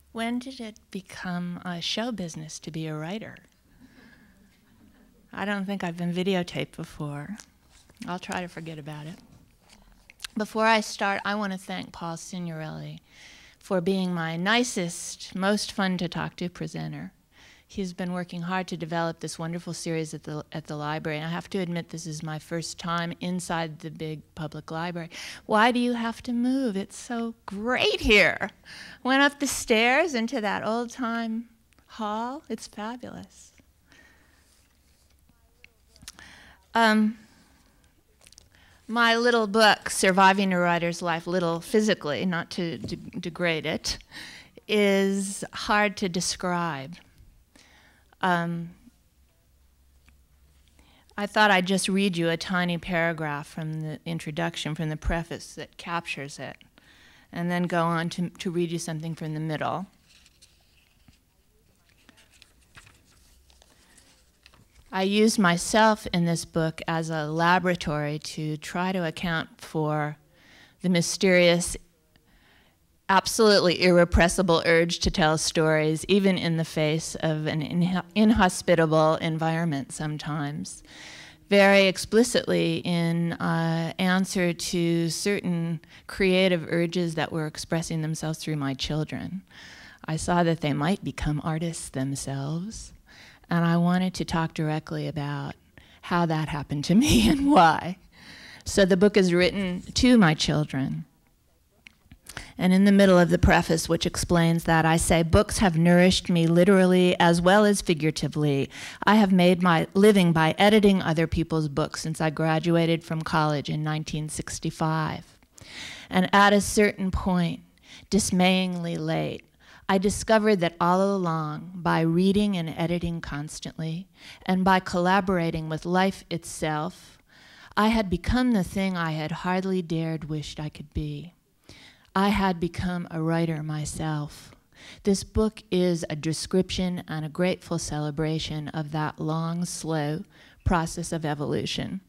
When did it become a show business to be a writer? I don't think I've been videotaped before. I'll try to forget about it. Before I start, I want to thank Paul Signorelli for being my nicest, most fun to talk to presenter. He's been working hard to develop this wonderful series at the library. And I have to admit, this is my first time inside the big public library. Why do you have to move? It's so great here. Went up the stairs into that old-time hall. It's fabulous. My little book, Surviving a Writer's Life, little physically, not to degrade it, is hard to describe. I thought I'd just read you a tiny paragraph from the introduction, from the preface that captures it, and then go on to read you something from the middle. I used myself in this book as a laboratory to try to account for the mysterious, absolutely irrepressible urge to tell stories, even in the face of an inhospitable environment sometimes. Very explicitly in answer to certain creative urges that were expressing themselves through my children. I saw that they might become artists themselves, and I wanted to talk directly about how that happened to me and why. So the book is written to my children. And in the middle of the preface, which explains that, I say, books have nourished me literally as well as figuratively. I have made my living by editing other people's books since I graduated from college in 1965. And at a certain point, dismayingly late, I discovered that all along, by reading and editing constantly, and by collaborating with life itself, I had become the thing I had hardly dared wished I could be. I had become a writer myself. This book is a description and a grateful celebration of that long, slow process of evolution.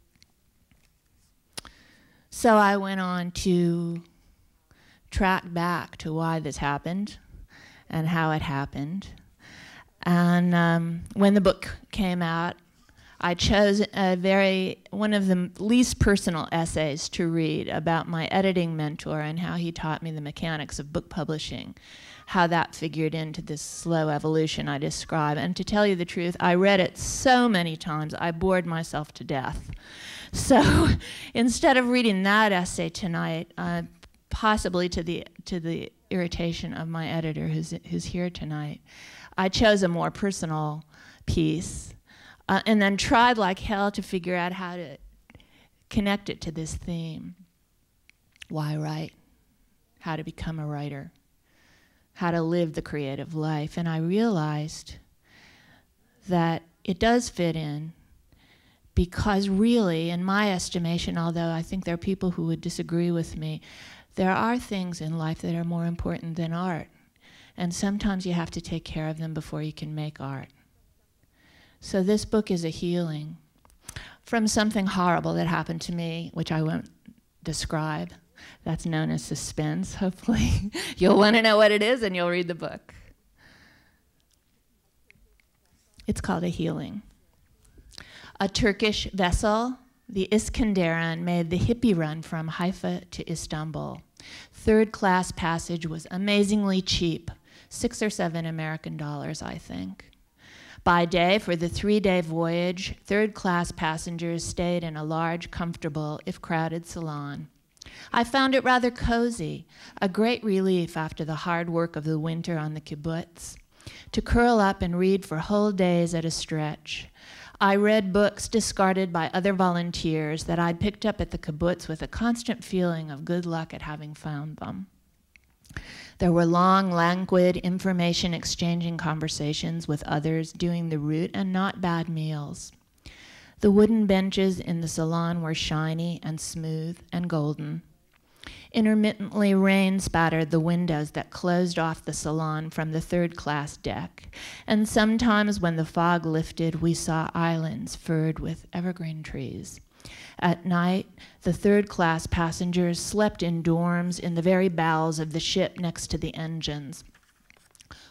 So I went on to track back to why this happened and how it happened. And when the book came out, I chose one of the least personal essays to read about my editing mentor and how he taught me the mechanics of book publishing, how that figured into this slow evolution I describe. And to tell you the truth, I read it so many times, I bored myself to death. So instead of reading that essay tonight, possibly to the irritation of my editor who's here tonight, I chose a more personal piece. And then tried like hell to figure out how to connect it to this theme. Why write? How to become a writer? How to live the creative life? And I realized that it does fit in because really, in my estimation, although I think there are people who would disagree with me, there are things in life that are more important than art. And sometimes you have to take care of them before you can make art. So this book is a healing from something horrible that happened to me, which I won't describe. That's known as suspense, hopefully. You'll want to know what it is and you'll read the book. It's called A Healing. A Turkish vessel, the Iskenderun, made the hippie run from Haifa to Istanbul. Third-class passage was amazingly cheap, $6 or $7 American, I think. By day, for the 3-day voyage, third-class passengers stayed in a large, comfortable, if crowded, salon. I found it rather cozy, a great relief after the hard work of the winter on the kibbutz, to curl up and read for whole days at a stretch. I read books discarded by other volunteers that I'd picked up at the kibbutz with a constant feeling of good luck at having found them. There were long, languid, information-exchanging conversations with others doing the route, and not bad meals. The wooden benches in the salon were shiny and smooth and golden. Intermittently, rain spattered the windows that closed off the salon from the third-class deck, and sometimes when the fog lifted, we saw islands furred with evergreen trees. At night, the third-class passengers slept in dorms in the very bowels of the ship next to the engines.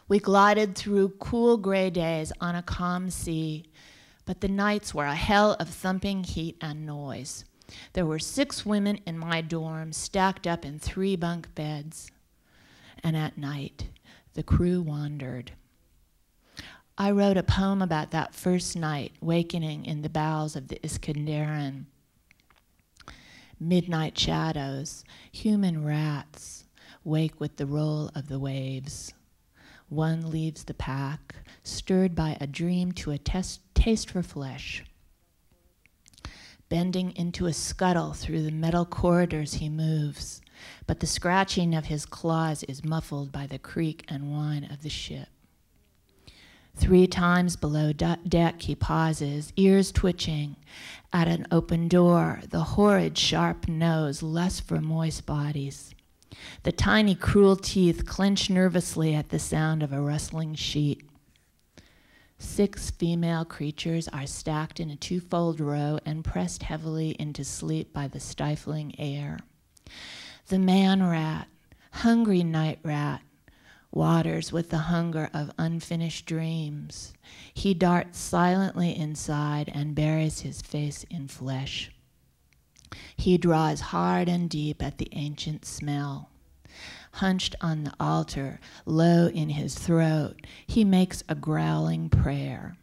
We glided through cool gray days on a calm sea, but the nights were a hell of thumping heat and noise. There were 6 women in my dorm stacked up in 3 bunk beds. And at night, the crew wandered. I wrote a poem about that first night, wakening in the bowels of the Iskenderun. Midnight shadows, human rats, wake with the roll of the waves. One leaves the pack, stirred by a dream to a taste for flesh. Bending into a scuttle through the metal corridors he moves, but the scratching of his claws is muffled by the creak and whine of the ship. 3 times below deck he pauses, ears twitching. At an open door, the horrid sharp nose lusts for moist bodies. The tiny cruel teeth clench nervously at the sound of a rustling sheet. 6 female creatures are stacked in a 2-fold row and pressed heavily into sleep by the stifling air. The man rat, hungry night rat, waters with the hunger of unfinished dreams. He darts silently inside and buries his face in flesh. He draws hard and deep at the ancient smell. Hunched on the altar, low in his throat, he makes a growling prayer.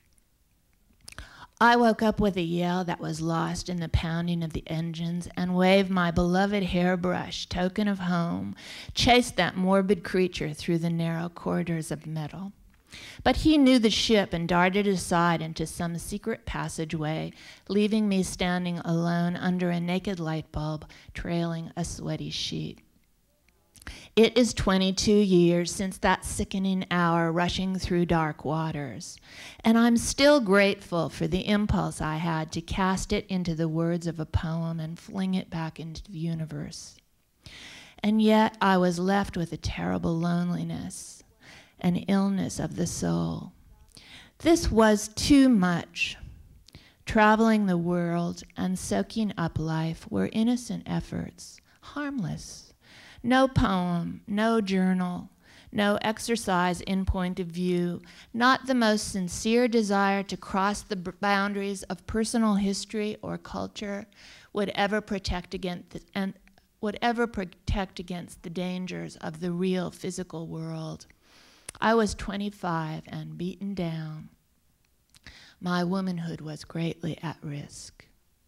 I woke up with a yell that was lost in the pounding of the engines and waved my beloved hairbrush, token of home, chased that morbid creature through the narrow corridors of metal. But he knew the ship and darted aside into some secret passageway, leaving me standing alone under a naked light bulb, trailing a sweaty sheet. It is 22 years since that sickening hour rushing through dark waters, and I'm still grateful for the impulse I had to cast it into the words of a poem and fling it back into the universe. And yet I was left with a terrible loneliness, an illness of the soul. This was too much. Traveling the world and soaking up life were innocent efforts, harmless. No poem, no journal, no exercise in point of view, not the most sincere desire to cross the boundaries of personal history or culture would ever protect against the dangers of the real physical world. I was 25 and beaten down. My womanhood was greatly at risk.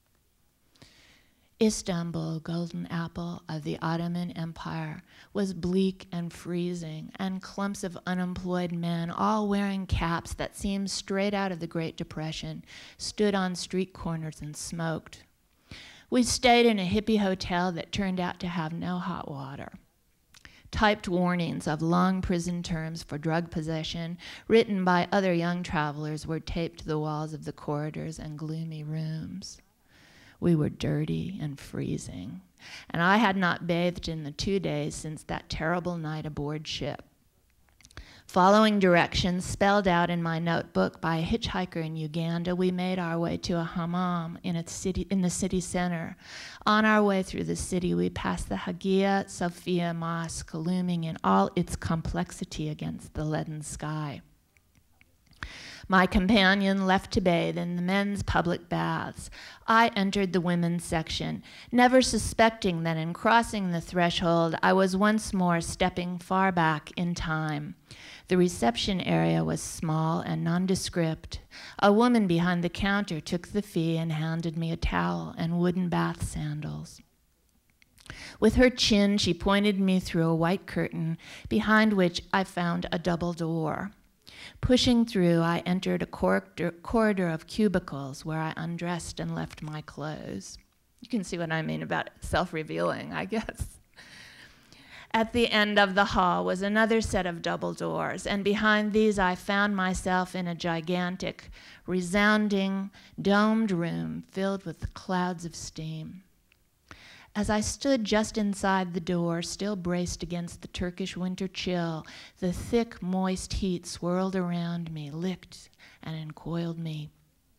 Istanbul, golden apple of the Ottoman Empire, was bleak and freezing, and clumps of unemployed men, all wearing caps that seemed straight out of the Great Depression, stood on street corners and smoked. We stayed in a hippie hotel that turned out to have no hot water. Typed warnings of long prison terms for drug possession, written by other young travelers, were taped to the walls of the corridors and gloomy rooms. We were dirty and freezing, and I had not bathed in the 2 days since that terrible night aboard ship. Following directions spelled out in my notebook by a hitchhiker in Uganda, we made our way to a hammam in the city center. On our way through the city, we passed the Hagia Sophia Mosque, looming in all its complexity against the leaden sky. My companion left to bathe in the men's public baths. I entered the women's section, never suspecting that in crossing the threshold, I was once more stepping far back in time. The reception area was small and nondescript. A woman behind the counter took the fee and handed me a towel and wooden bath sandals. With her chin, she pointed me through a white curtain, behind which I found a double door. Pushing through, I entered a corridor of cubicles where I undressed and left my clothes. You can see what I mean about self-revealing, I guess. At the end of the hall was another set of double doors, and behind these I found myself in a gigantic, resounding, domed room filled with clouds of steam. As I stood just inside the door, still braced against the Turkish winter chill, the thick, moist heat swirled around me, licked and encoiled me.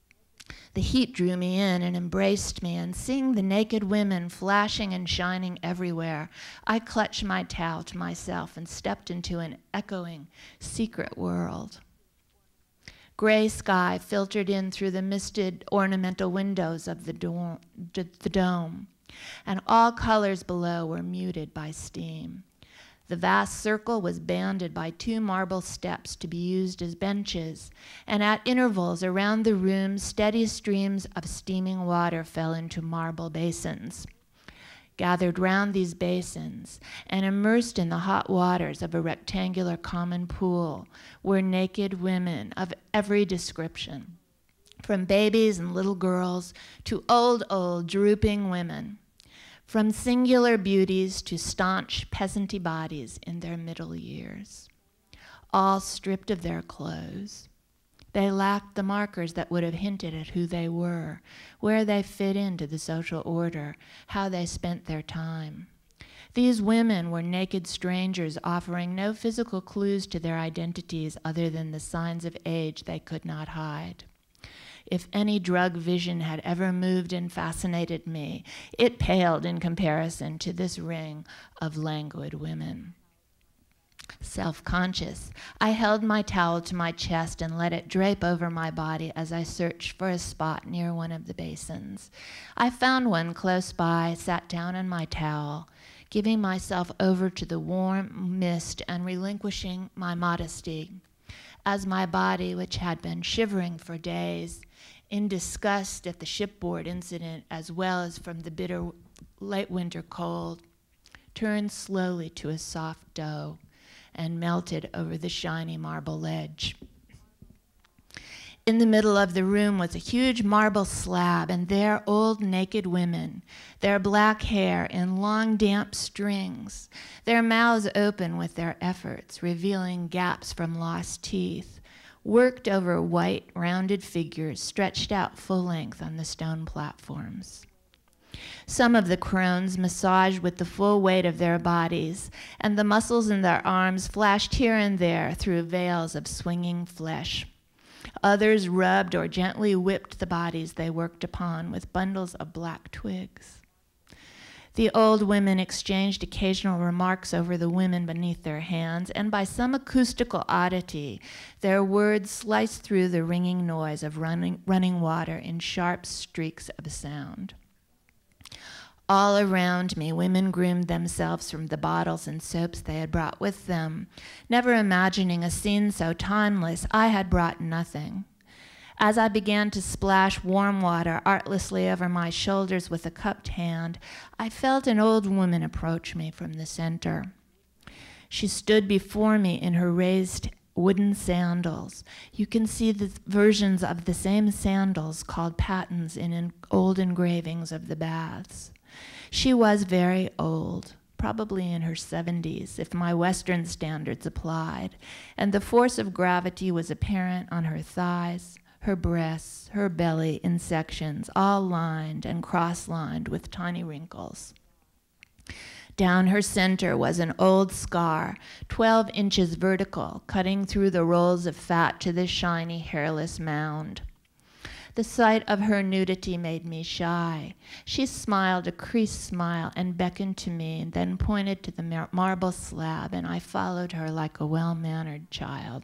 The heat drew me in and embraced me, and seeing the naked women flashing and shining everywhere, I clutched my towel to myself and stepped into an echoing, secret world. Gray sky filtered in through the misted ornamental windows of the dome, and all colors below were muted by steam. The vast circle was banded by 2 marble steps to be used as benches, and at intervals around the room, steady streams of steaming water fell into marble basins. Gathered round these basins and immersed in the hot waters of a rectangular common pool were naked women of every description, from babies and little girls to old, drooping women, from singular beauties to staunch peasanty bodies in their middle years, all stripped of their clothes. They lacked the markers that would have hinted at who they were, where they fit into the social order, how they spent their time. These women were naked strangers offering no physical clues to their identities other than the signs of age they could not hide. If any drug vision had ever moved and fascinated me, it paled in comparison to this ring of languid women. Self-conscious, I held my towel to my chest and let it drape over my body as I searched for a spot near one of the basins. I found one close by, sat down on my towel, giving myself over to the warm mist and relinquishing my modesty, as my body, which had been shivering for days, in disgust at the shipboard incident as well as from the bitter late winter cold, turned slowly to a soft dough and melted over the shiny marble ledge. In the middle of the room was a huge marble slab, and there old naked women, their black hair in long damp strings, their mouths open with their efforts, revealing gaps from lost teeth, worked over white, rounded figures stretched out full length on the stone platforms. Some of the crones massaged with the full weight of their bodies, and the muscles in their arms flashed here and there through veils of swinging flesh. Others rubbed or gently whipped the bodies they worked upon with bundles of black twigs. The old women exchanged occasional remarks over the women beneath their hands, and by some acoustical oddity, their words sliced through the ringing noise of running water in sharp streaks of sound. All around me, women groomed themselves from the bottles and soaps they had brought with them. Never imagining a scene so timeless, I had brought nothing. As I began to splash warm water artlessly over my shoulders with a cupped hand, I felt an old woman approach me from the center. She stood before me in her raised wooden sandals. You can see the versions of the same sandals called pattens in old engravings of the baths. She was very old, probably in her 70s, if my Western standards applied, and the force of gravity was apparent on her thighs, her breasts, her belly in sections, all lined and cross-lined with tiny wrinkles. Down her center was an old scar, 12 inches vertical, cutting through the rolls of fat to the shiny, hairless mound. The sight of her nudity made me shy. She smiled a creased smile and beckoned to me, and then pointed to the marble slab, and I followed her like a well-mannered child.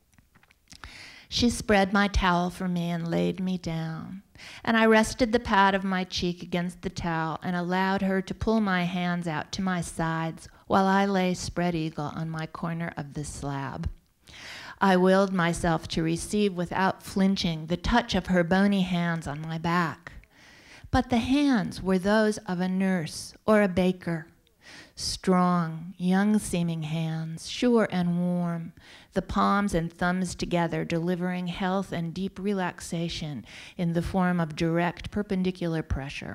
She spread my towel for me and laid me down, and I rested the pad of my cheek against the towel and allowed her to pull my hands out to my sides while I lay spread eagle on my corner of the slab. I willed myself to receive without flinching the touch of her bony hands on my back. But the hands were those of a nurse or a baker. Strong, young-seeming hands, sure and warm, the palms and thumbs together delivering health and deep relaxation in the form of direct perpendicular pressure.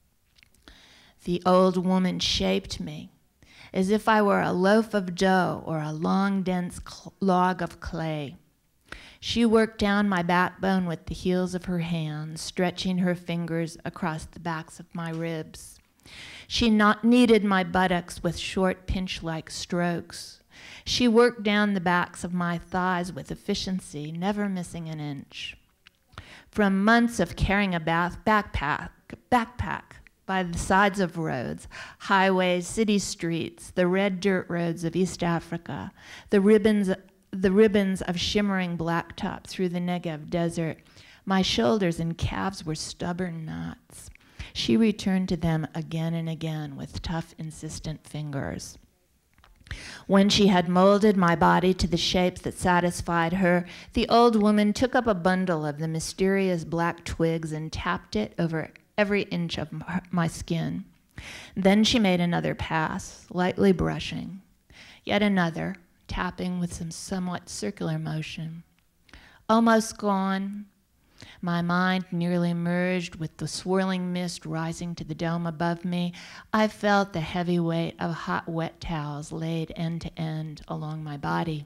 The old woman shaped me, as if I were a loaf of dough or a long, dense log of clay. She worked down my backbone with the heels of her hands, stretching her fingers across the backs of my ribs. She kneaded my buttocks with short, pinch-like strokes. She worked down the backs of my thighs with efficiency, never missing an inch. from months of carrying a backpack by the sides of roads, highways, city streets, the red dirt roads of East Africa, the ribbons of shimmering blacktop through the Negev desert. My shoulders and calves were stubborn knots. She returned to them again and again with tough, insistent fingers. When she had molded my body to the shapes that satisfied her, the old woman took up a bundle of the mysterious black twigs and tapped it over every inch of my skin. Then she made another pass, lightly brushing. Yet another, tapping with some somewhat circular motion. Almost gone, my mind nearly merged with the swirling mist rising to the dome above me. I felt the heavy weight of hot, wet towels laid end to end along my body.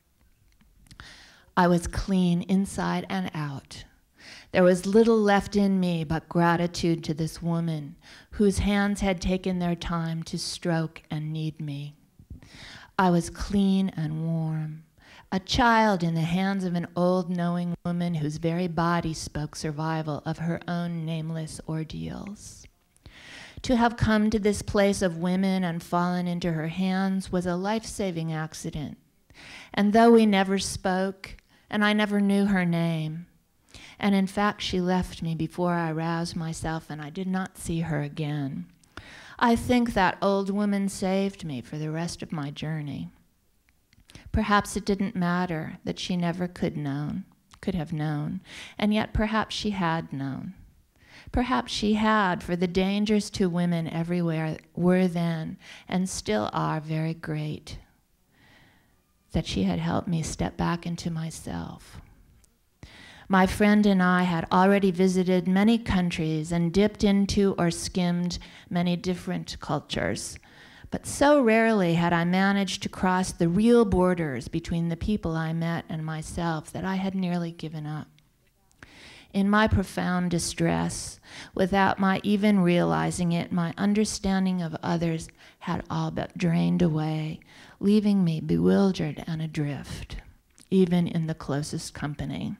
I was clean inside and out. There was little left in me but gratitude to this woman whose hands had taken their time to stroke and knead me. I was clean and warm, a child in the hands of an old knowing woman whose very body spoke survival of her own nameless ordeals. To have come to this place of women and fallen into her hands was a life-saving accident. And though we never spoke, and I never knew her name, and in fact she left me before I roused myself and I did not see her again, I think that old woman saved me for the rest of my journey. Perhaps it didn't matter that she never could have known, and yet perhaps she had known. Perhaps she had, for the dangers to women everywhere were then, and still are, very great, that she had helped me step back into myself. My friend and I had already visited many countries and dipped into or skimmed many different cultures. But so rarely had I managed to cross the real borders between the people I met and myself that I had nearly given up. In my profound distress, without my even realizing it, my understanding of others had all but drained away, leaving me bewildered and adrift, even in the closest company.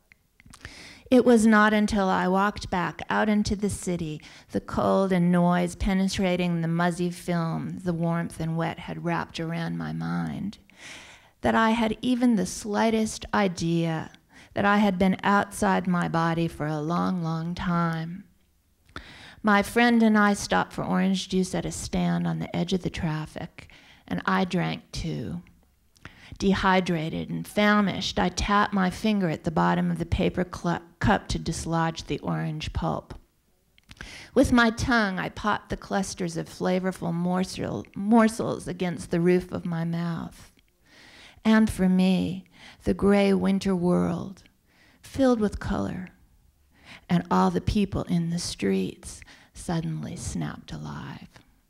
It was not until I walked back out into the city, the cold and noise penetrating the muzzy film the warmth and wet had wrapped around my mind, that I had even the slightest idea that I had been outside my body for a long, long time. My friend and I stopped for orange juice at a stand on the edge of the traffic, and I drank too. Dehydrated and famished, I tapped my finger at the bottom of the paper cup to dislodge the orange pulp. With my tongue, I popped the clusters of flavorful morsels against the roof of my mouth. And for me, the gray winter world, filled with color, and all the people in the streets suddenly snapped alive.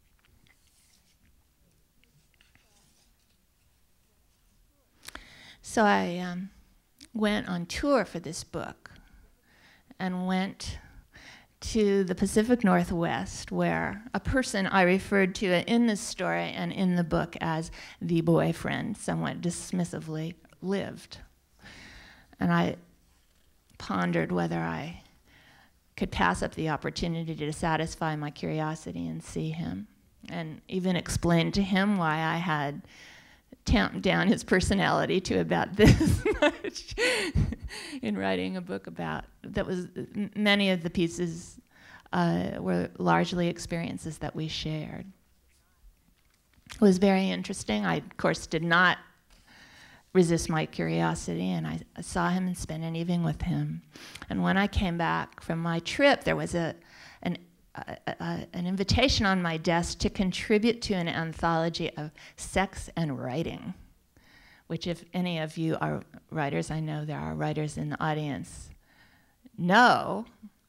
So I went on tour for this book and went to the Pacific Northwest, where a person I referred to in this story and in the book as the boyfriend, somewhat dismissively, lived. And I pondered whether I could pass up the opportunity to satisfy my curiosity and see him, and even explain to him why I had tamped down his personality to about this much in writing a book about that was many of the pieces were largely experiences that we shared. It was very interesting. I, of course, did not resist my curiosity, and I saw him and spent an evening with him. And when I came back from my trip, there was an invitation on my desk to contribute to an anthology of sex and writing, which if any of you are writers, I know there are writers in the audience, know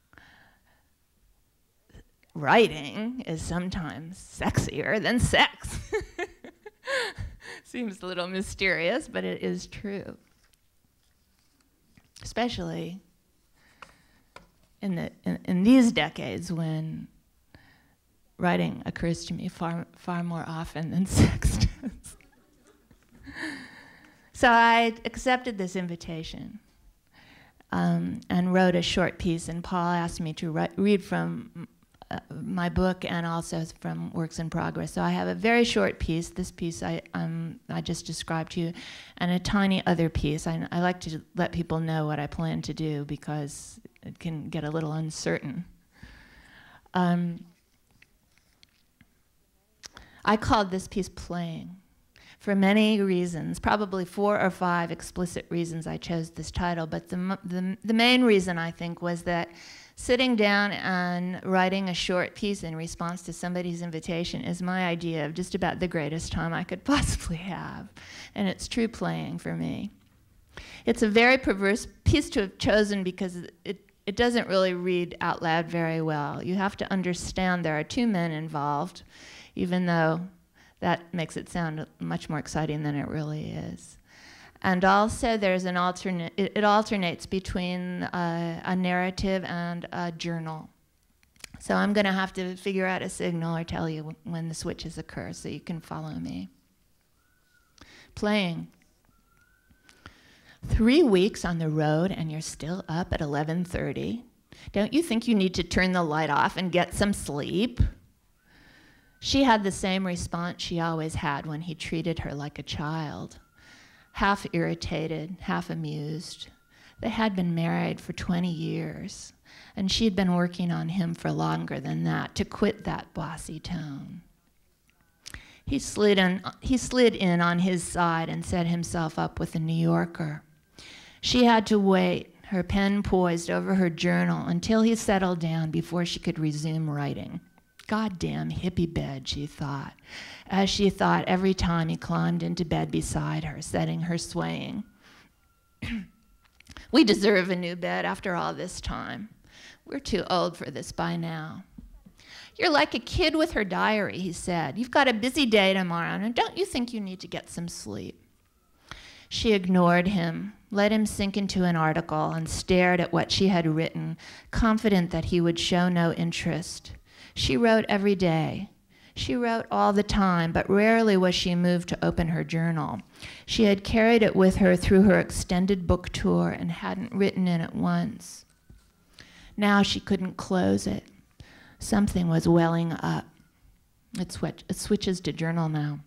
writing is sometimes sexier than sex. Seems a little mysterious, but it is true. Especially in these decades when writing occurs to me far more often than sex does. So I accepted this invitation. and wrote a short piece, and Paul asked me to read from my book and also from Works in Progress. So I have a very short piece, this piece I just described to you, and a tiny other piece. I like to let people know what I plan to do because it can get a little uncertain. I called this piece Playing. For many reasons, probably 4 or 5 explicit reasons I chose this title, but the main reason I think was that sitting down and writing a short piece in response to somebody's invitation is my idea of just about the greatest time I could possibly have, and it's true playing for me. It's a very perverse piece to have chosen because it doesn't really read out loud very well. You have to understand there are 2 men involved, even though that makes it sound much more exciting than it really is. And also there's an it alternates between a narrative and a journal. So I'm going to have to figure out a signal or tell you when the switches occur so you can follow me. Playing. 3 weeks on the road and you're still up at 11:30. Don't you think you need to turn the light off and get some sleep? She had the same response she always had when he treated her like a child. Half irritated, half amused. They had been married for 20 years, and she'd been working on him for longer than that to quit that bossy tone. He slid in on his side and set himself up with a New Yorker. She had to wait, her pen poised over her journal, until he settled down before she could resume writing. Goddamn hippie bed, she thought, as she thought every time he climbed into bed beside her, setting her swaying. We deserve a new bed after all this time. We're too old for this by now. You're like a kid with her diary, he said. You've got a busy day tomorrow, and don't you think you need to get some sleep? She ignored him, let him sink into an article, and stared at what she had written, confident that he would show no interest. She wrote every day. She wrote all the time, but rarely was she moved to open her journal. She had carried it with her through her extended book tour and hadn't written in it once. Now she couldn't close it. Something was welling up. It switches to journal now.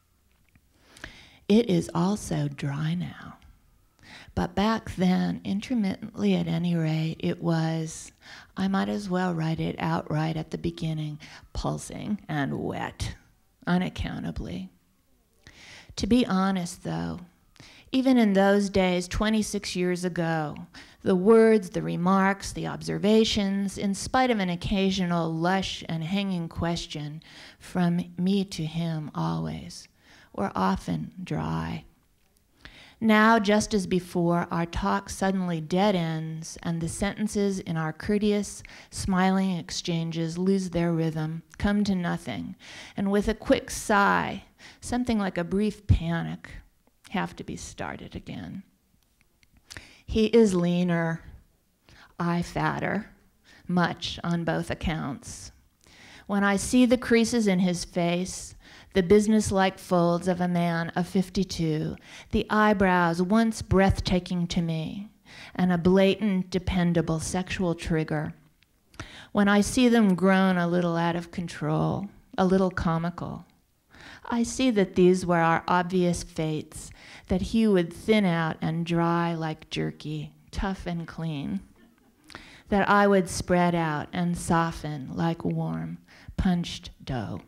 It is also dry now. But back then, intermittently at any rate, it was, I might as well write it outright at the beginning, pulsing and wet, unaccountably. To be honest, though, even in those days, 26 years ago, the words, the remarks, the observations, in spite of an occasional lush and hanging question from me to him always, were often dry. Now, just as before, our talk suddenly dead ends, and the sentences in our courteous, smiling exchanges lose their rhythm, come to nothing, and with a quick sigh, something like a brief panic, have to be started again. He is leaner, I fatter, much on both accounts. When I see the creases in his face, the business-like folds of a man of 52, the eyebrows once breathtaking to me, and a blatant, dependable sexual trigger. When I see them grown a little out of control, a little comical, I see that these were our obvious fates, that he would thin out and dry like jerky, tough and clean, that I would spread out and soften like warm, punched dough.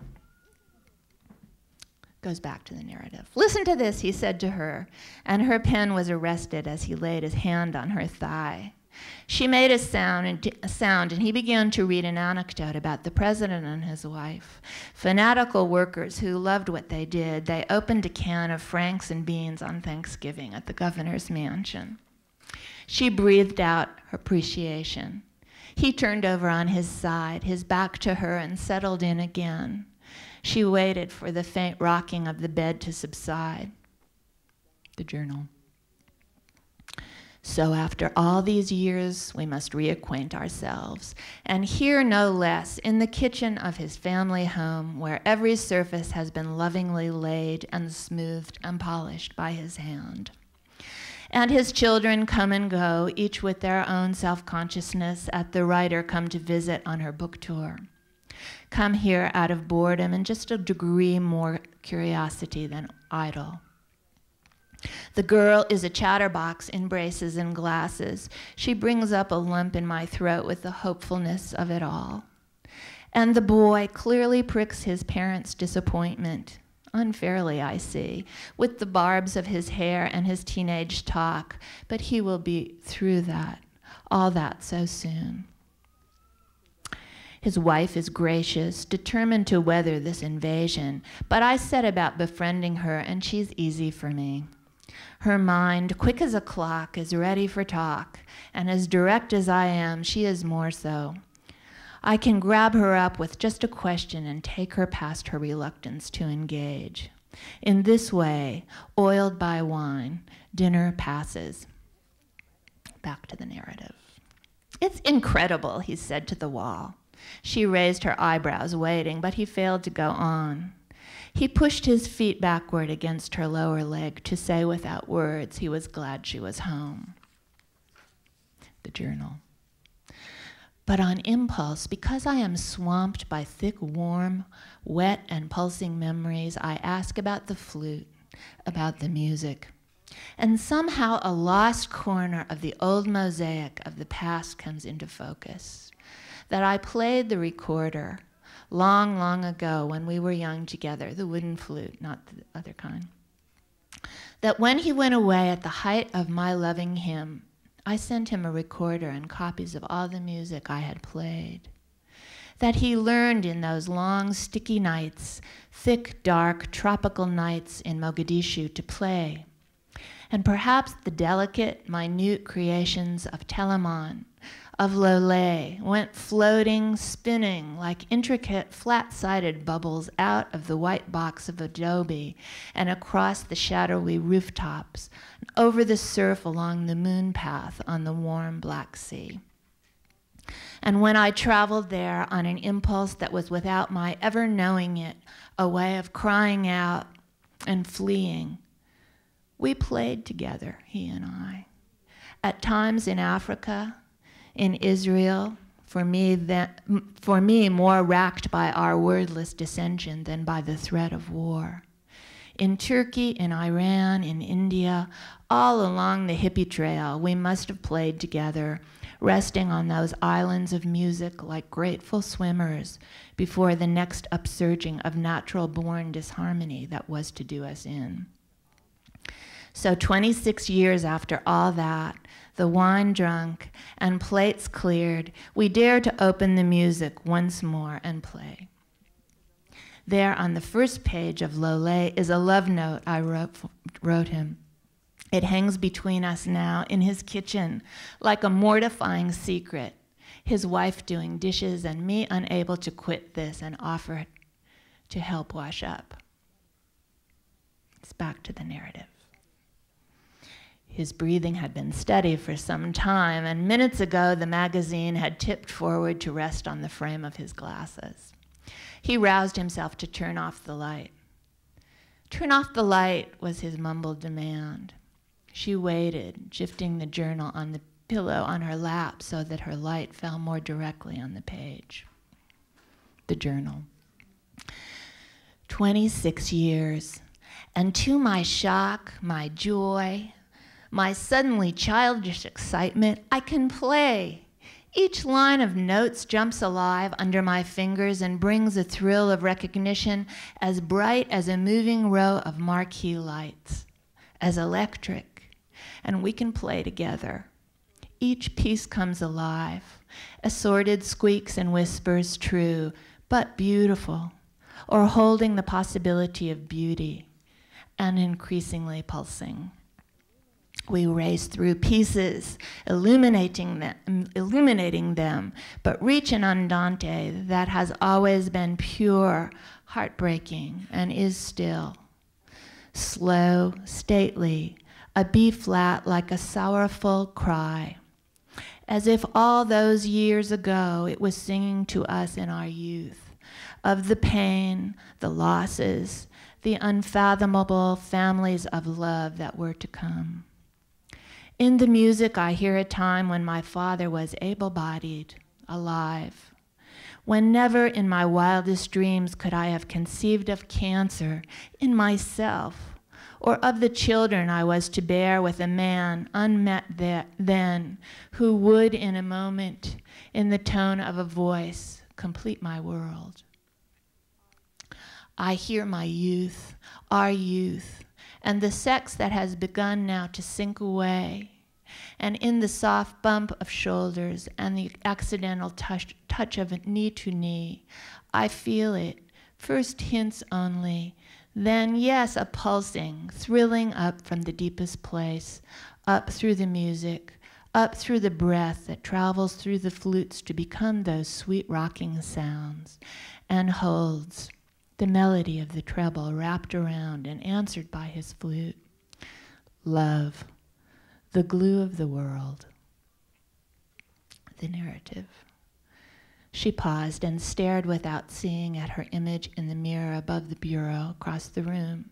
Goes back to the narrative. Listen to this, he said to her, and her pen was arrested as he laid his hand on her thigh. She made a sound, and he began to read an anecdote about the president and his wife. Fanatical workers who loved what they did, they opened a can of Franks and beans on Thanksgiving at the governor's mansion. She breathed out appreciation. He turned over on his side, his back to her, and settled in again. She waited for the faint rocking of the bed to subside. The journal. So after all these years, we must reacquaint ourselves. And here, no less, in the kitchen of his family home, where every surface has been lovingly laid and smoothed and polished by his hand. And his children come and go, each with their own self-consciousness at the writer come to visit on her book tour. Come here out of boredom and just a degree more curiosity than idle. The girl is a chatterbox in braces and glasses. She brings up a lump in my throat with the hopefulness of it all. And the boy clearly pricks his parents' disappointment, unfairly I see, with the barbs of his hair and his teenage talk, but he will be through that, all that so soon. His wife is gracious, determined to weather this invasion, but I set about befriending her, and she's easy for me. Her mind, quick as a clock, is ready for talk, and as direct as I am, she is more so. I can grab her up with just a question and take her past her reluctance to engage. In this way, oiled by wine, dinner passes. Back to the narrative. It's incredible, he said to the wall. She raised her eyebrows, waiting, but he failed to go on. He pushed his feet backward against her lower leg to say without words he was glad she was home. The journal. But on impulse, because I am swamped by thick, warm, wet, and pulsing memories, I ask about the flute, about the music. And somehow a lost corner of the old mosaic of the past comes into focus. That I played the recorder long, long ago when we were young together, the wooden flute, not the other kind. That when he went away at the height of my loving him, I sent him a recorder and copies of all the music I had played. That he learned in those long, sticky nights, thick, dark, tropical nights in Mogadishu to play. And perhaps the delicate, minute creations of Telemon, of Lole, went floating, spinning like intricate, flat-sided bubbles out of the white box of adobe and across the shadowy rooftops, and over the surf along the moon path on the warm Black Sea. And when I traveled there on an impulse that was without my ever knowing it, a way of crying out and fleeing, we played together, he and I. At times in Africa, in Israel, for me more racked by our wordless dissension than by the threat of war. In Turkey, in Iran, in India, all along the hippie trail, we must have played together, resting on those islands of music like grateful swimmers before the next upsurging of natural-born disharmony that was to do us in. So 26 years after all that, the wine drunk and plates cleared, we dare to open the music once more and play. There on the first page of Lole is a love note I wrote him. It hangs between us now in his kitchen like a mortifying secret, his wife doing dishes and me unable to quit this and offer to help wash up. It's back to the narrative. His breathing had been steady for some time, and minutes ago the magazine had tipped forward to rest on the frame of his glasses. He roused himself to turn off the light. Turn off the light was his mumbled demand. She waited, shifting the journal on the pillow on her lap so that her light fell more directly on the page. The journal. 26 years, and to my shock, my joy, my suddenly childish excitement, I can play. Each line of notes jumps alive under my fingers and brings a thrill of recognition as bright as a moving row of marquee lights, as electric, and we can play together. Each piece comes alive, assorted squeaks and whispers true, but beautiful, or holding the possibility of beauty, and increasingly pulsing. We race through pieces, illuminating them, but reach an andante that has always been pure, heartbreaking, and is still. Slow, stately, a B-flat like a sorrowful cry, as if all those years ago it was singing to us in our youth, of the pain, the losses, the unfathomable families of love that were to come. In the music, I hear a time when my father was able-bodied, alive, when never in my wildest dreams could I have conceived of cancer in myself, or of the children I was to bear with a man unmet then, who would in a moment, in the tone of a voice, complete my world. I hear my youth, our youth, and the sex that has begun now to sink away, and in the soft bump of shoulders and the accidental touch of knee to knee, I feel it, first hints only, then, yes, a pulsing, thrilling up from the deepest place, up through the music, up through the breath that travels through the flutes to become those sweet rocking sounds, and holds the melody of the treble wrapped around and answered by his flute. Love, the glue of the world. The narrative. She paused and stared without seeing at her image in the mirror above the bureau across the room.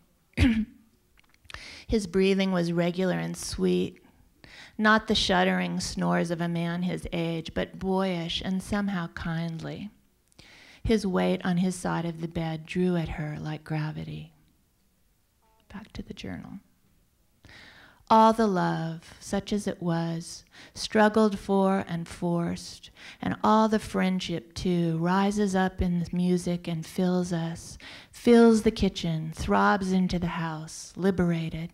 His breathing was regular and sweet, not the shuddering snores of a man his age, but boyish and somehow kindly. His weight on his side of the bed drew at her like gravity. Back to the journal. All the love, such as it was, struggled for and forced, and all the friendship, too, rises up in the music and fills us, fills the kitchen, throbs into the house, liberated.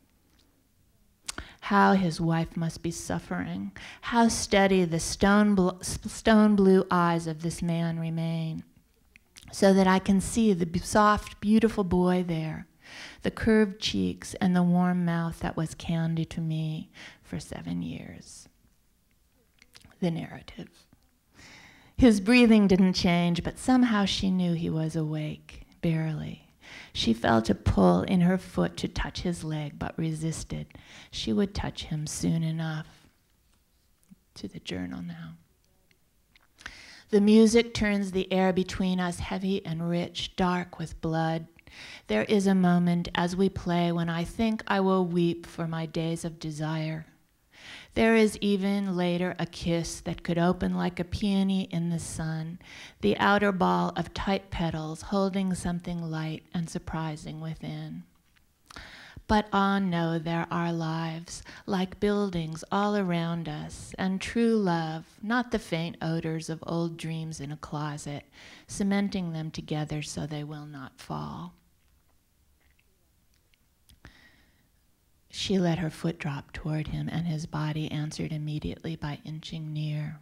How his wife must be suffering, how steady the stone blue eyes of this man remain, so that I can see the soft, beautiful boy there, the curved cheeks and the warm mouth that was candy to me for 7 years. The narrative. His breathing didn't change, but somehow she knew he was awake, barely. She felt a pull in her foot to touch his leg, but resisted. She would touch him soon enough. To the journal now. The music turns the air between us heavy and rich, dark with blood. There is a moment as we play when I think I will weep for my days of desire. There is even later a kiss that could open like a peony in the sun, the outer ball of tight petals holding something light and surprising within. But no, there are lives, like buildings all around us, and true love, not the faint odors of old dreams in a closet, cementing them together so they will not fall. She let her foot drop toward him, and his body answered immediately by inching near.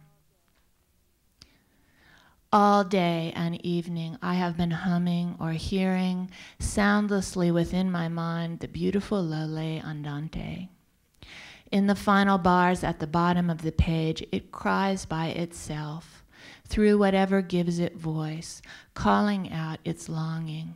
All day and evening, I have been humming or hearing soundlessly within my mind the beautiful Lole Andante. In the final bars at the bottom of the page, it cries by itself, through whatever gives it voice, calling out its longing.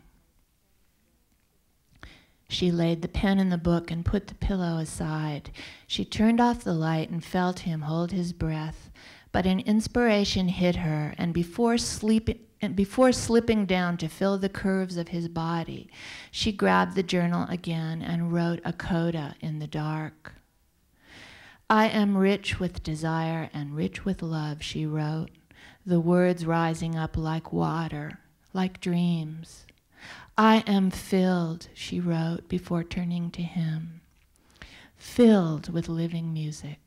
She laid the pen in the book and put the pillow aside. She turned off the light and felt him hold his breath, but an inspiration hit her, and before slipping down to fill the curves of his body, she grabbed the journal again and wrote a coda in the dark. I am rich with desire and rich with love, she wrote, the words rising up like water, like dreams. I am filled, she wrote before turning to him, filled with living music.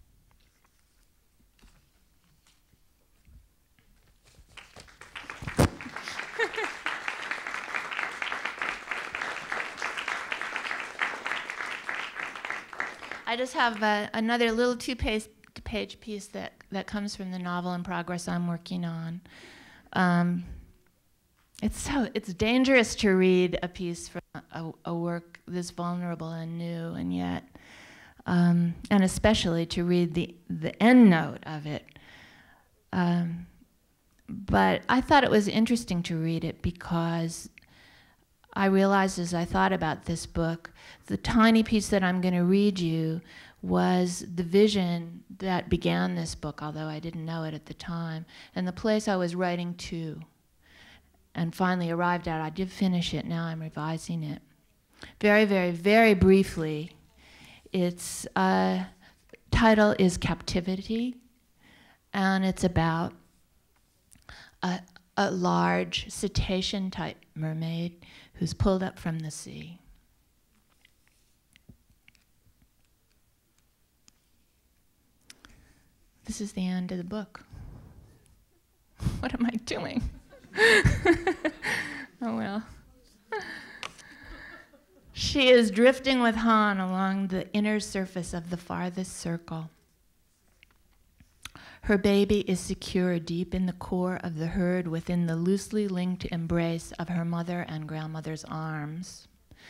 I just have another little two-page piece that comes from the novel in progress I'm working on. It's dangerous to read a piece from a work this vulnerable and new, and yet, and especially to read the end note of it. But I thought it was interesting to read it because I realized as I thought about this book, the tiny piece that I'm going to read you was the vision that began this book, although I didn't know it at the time, and the place I was writing to. And finally arrived at. I did finish it, now I'm revising it. Very, very, very briefly, Its title is Captivity, and it's about a large cetacean-type mermaid who's pulled up from the sea. This is the end of the book. What am I doing? Oh well. She is drifting with Han along the inner surface of the farthest circle. Her baby is secure deep in the core of the herd within the loosely linked embrace of her mother and grandmother's arms.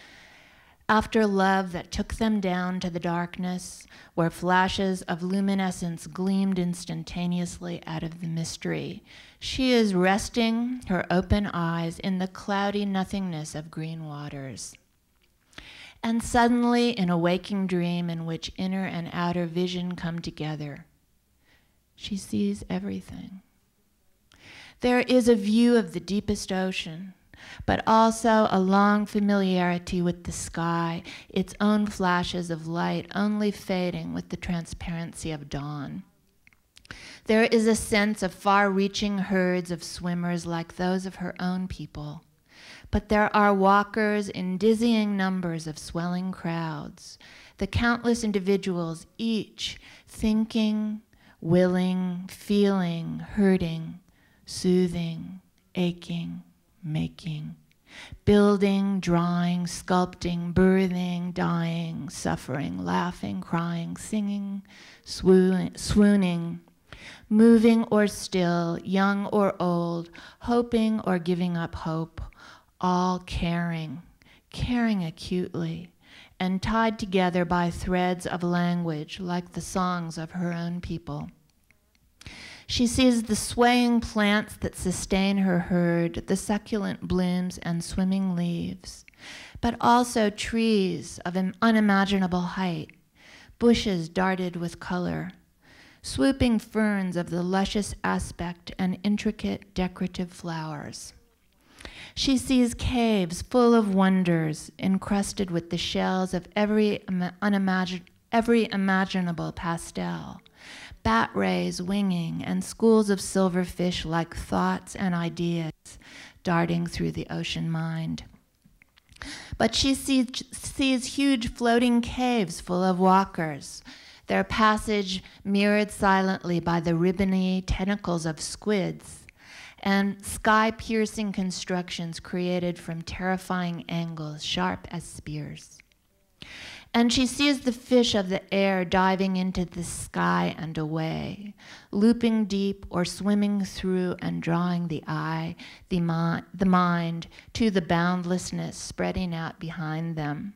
After love that took them down to the darkness, where flashes of luminescence gleamed instantaneously out of the mystery, she is resting her open eyes in the cloudy nothingness of green waters. And suddenly, in a waking dream in which inner and outer vision come together, she sees everything. There is a view of the deepest ocean, but also a long familiarity with the sky, its own flashes of light only fading with the transparency of dawn. There is a sense of far-reaching herds of swimmers like those of her own people, but there are walkers in dizzying numbers of swelling crowds, the countless individuals, each thinking, willing, feeling, hurting, soothing, aching, making, building, drawing, sculpting, birthing, dying, suffering, laughing, crying, singing, swooning, moving or still, young or old, hoping or giving up hope, all caring acutely, and tied together by threads of language like the songs of her own people. She sees the swaying plants that sustain her herd, the succulent blooms and swimming leaves, but also trees of an unimaginable height, bushes darted with color, swooping ferns of the luscious aspect and intricate decorative flowers. She sees caves full of wonders, encrusted with the shells of every imaginable pastel, bat rays winging, and schools of silverfish like thoughts and ideas darting through the ocean mind. But she sees huge floating caves full of walkers, their passage mirrored silently by the ribbony tentacles of squids, and sky-piercing constructions created from terrifying angles, sharp as spears. And she sees the fish of the air diving into the sky and away, looping deep or swimming through and drawing the eye, the mind, to the boundlessness spreading out behind them.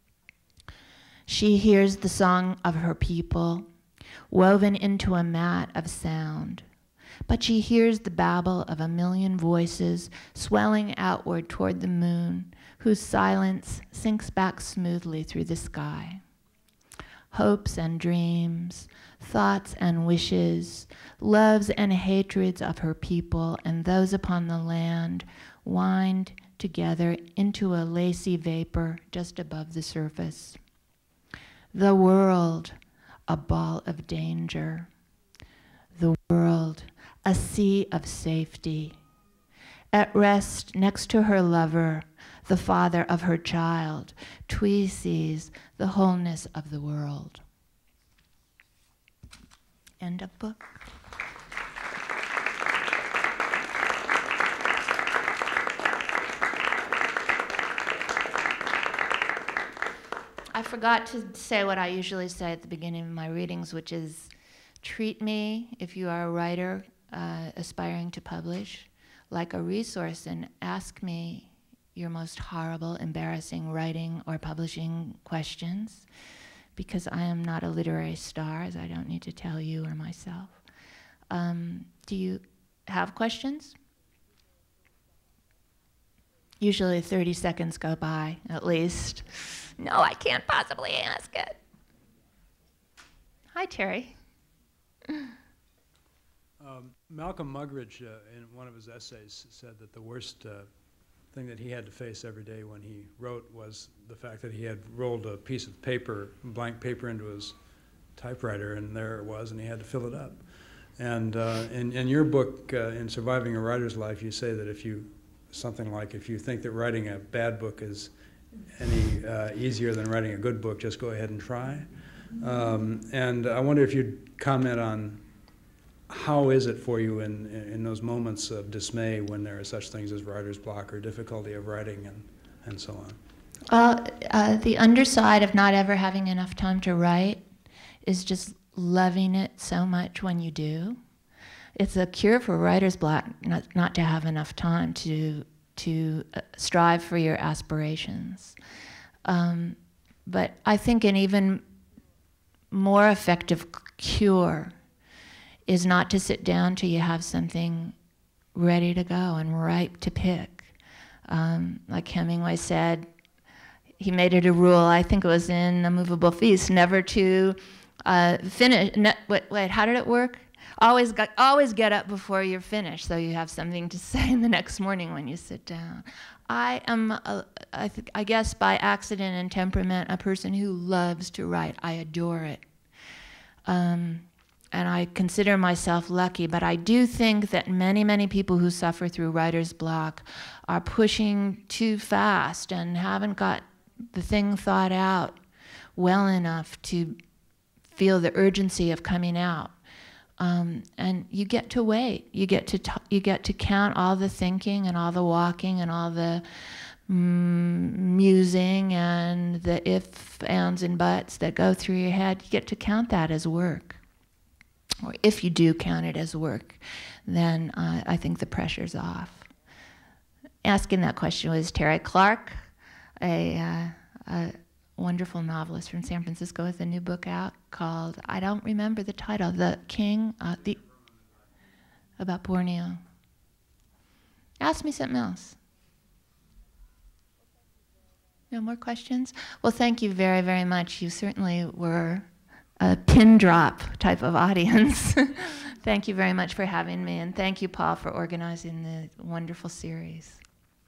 She hears the song of her people, woven into a mat of sound. But she hears the babble of a million voices swelling outward toward the moon, whose silence sinks back smoothly through the sky. Hopes and dreams, thoughts and wishes, loves and hatreds of her people and those upon the land wind together into a lacy vapor just above the surface. The world, a ball of danger. The world, a sea of safety. At rest next to her lover, the father of her child, Twee sees the wholeness of the world. End of book. I forgot to say what I usually say at the beginning of my readings, which is treat me, if you are a writer aspiring to publish, like a resource, and ask me your most horrible, embarrassing writing or publishing questions, because I am not a literary star, as I don't need to tell you or myself. Do you have questions? Usually 30 seconds go by, at least. No, I can't possibly ask it. Hi, Terry. Malcolm Muggeridge, in one of his essays, said that the worst thing that he had to face every day when he wrote was the fact that he had rolled a piece of paper, blank paper, into his typewriter, and there it was, and he had to fill it up. And in your book, in Surviving a Writer's Life, you say that if you think that writing a bad book is any easier than writing a good book, just go ahead and try. And I wonder if you'd comment on how is it for you in those moments of dismay when there are such things as writer's block or difficulty of writing and so on? Well, the underside of not ever having enough time to write is just loving it so much when you do. It's a cure for writer's block not to have enough time to strive for your aspirations. But I think an even more effective cure is not to sit down till you have something ready to go and ripe to pick. Like Hemingway said, he made it a rule, I think it was in A Movable Feast, never to finish. Wait, how did it work? Always get up before you're finished, so you have something to say the next morning when you sit down. I am, I guess by accident and temperament, a person who loves to write. I adore it. And I consider myself lucky, but I do think that many, many people who suffer through writer's block are pushing too fast and haven't got the thing thought out well enough to feel the urgency of coming out. And you get to wait. You get to count all the thinking and all the walking and all the musing and the ifs, ands, and buts that go through your head. You get to count that as work. Or if you do count it as work, then I think the pressure's off. Asking that question was Terry Clark, a wonderful novelist from San Francisco with a new book out called, I don't remember the title, The King, about Borneo. Ask me something else. No more questions? Well, thank you very, very much. You certainly were a pin drop type of audience. Thank you very much for having me, and thank you, Paul, for organizing the wonderful series.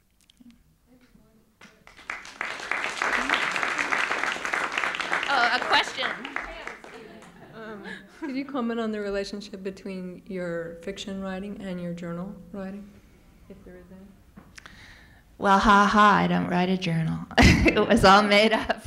Oh, a question. Could you comment on the relationship between your fiction writing and your journal writing, if there is any? Well, I don't write a journal. It was all made up.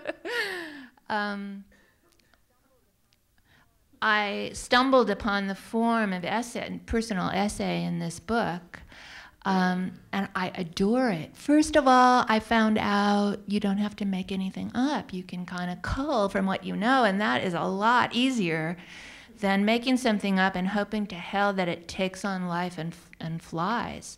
I stumbled upon the form of essay, personal essay in this book, and I adore it. First of all, I found out you don't have to make anything up. You can kind of cull from what you know, and that is a lot easier than making something up and hoping to hell that it takes on life and flies.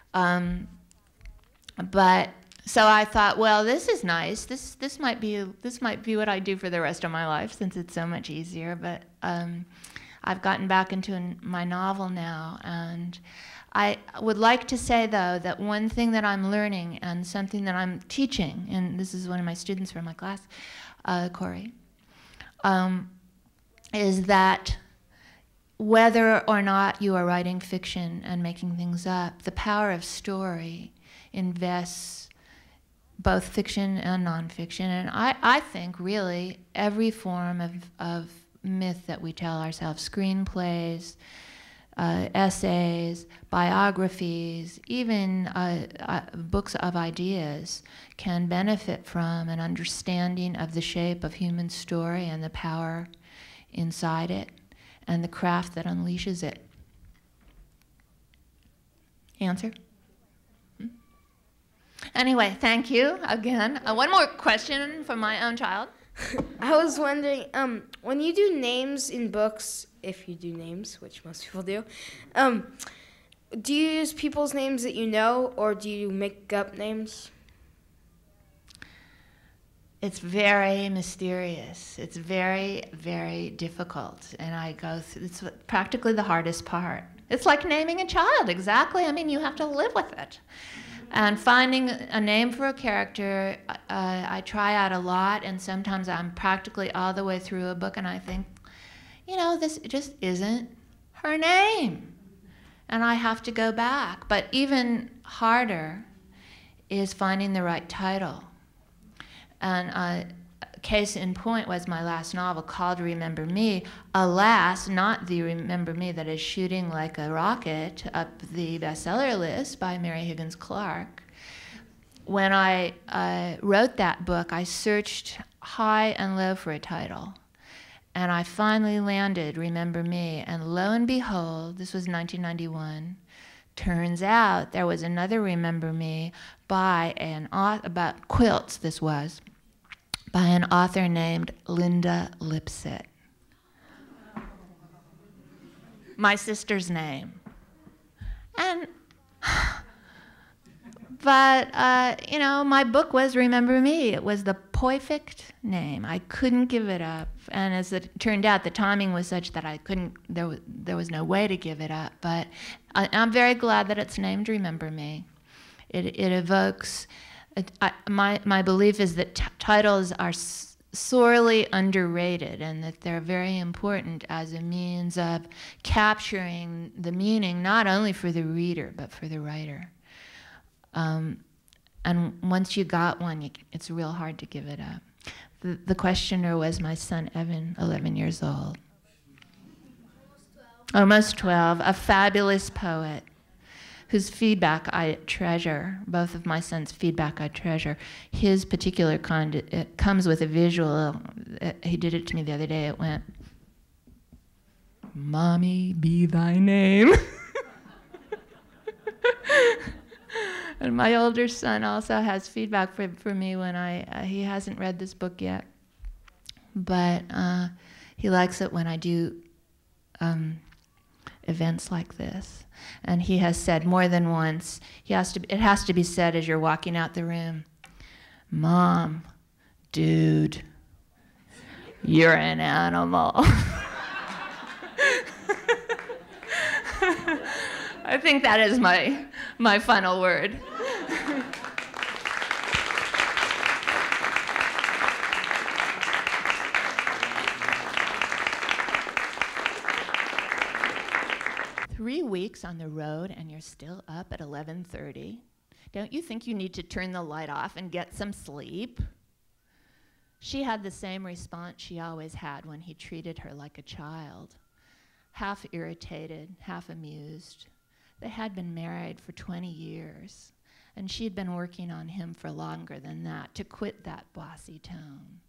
But so I thought, well, this is nice. This might be what I do for the rest of my life since it's so much easier. But I've gotten back into my novel now, and I would like to say though that one thing that I'm learning and something that I'm teaching, and this is one of my students from my class, Corey, is that whether or not you are writing fiction and making things up, the power of story invests both fiction and nonfiction. And I think really every form of myth that we tell ourselves, screenplays, essays, biographies, even books of ideas, can benefit from an understanding of the shape of human story and the power inside it and the craft that unleashes it. Answer? Anyway, thank you again. One more question from my own child. I was wondering, when you do names in books, if you do names, which most people do you use people's names that you know, or do you make up names? It's very mysterious. It's very, very difficult, and I go through, it's practically the hardest part. It's like naming a child, exactly. I mean, you have to live with it. And finding a name for a character, I try out a lot, and sometimes I'm practically all the way through a book and I think, you know, this just isn't her name. And I have to go back. But even harder is finding the right title. And case in point was my last novel called Remember Me. Alas, not the Remember Me that is shooting like a rocket up the bestseller list by Mary Higgins Clark. When I wrote that book, I searched high and low for a title. And I finally landed Remember Me. And lo and behold, this was 1991, turns out there was another Remember Me by an author, about quilts this was, by an author named Linda Lipsett. My sister's name. And, but, you know, my book was Remember Me. It was the perfect name. I couldn't give it up. And as it turned out, the timing was such that I couldn't, there was no way to give it up. But I'm very glad that it's named Remember Me. It evokes, my belief is that titles are sorely underrated and that they're very important as a means of capturing the meaning, not only for the reader, but for the writer. And once you got one, it's real hard to give it up. The questioner was my son Evan, 11 years old. Almost 12, a fabulous poet whose feedback I treasure, both of my sons' feedback I treasure. His particular kind, it comes with a visual. He did it to me the other day. It went, "Mommy, be thy name." And my older son also has feedback for me when he hasn't read this book yet, but he likes it when I do events like this. And he has said more than once, it has to be said as you're walking out the room, "Mom, dude, you're an animal." I think that is my final word. Three weeks on the road and you're still up at 11:30. Don't you think you need to turn the light off and get some sleep? She had the same response she always had when he treated her like a child, half irritated, half amused. They had been married for 20 years, and she'd been working on him for longer than that to quit that bossy tone.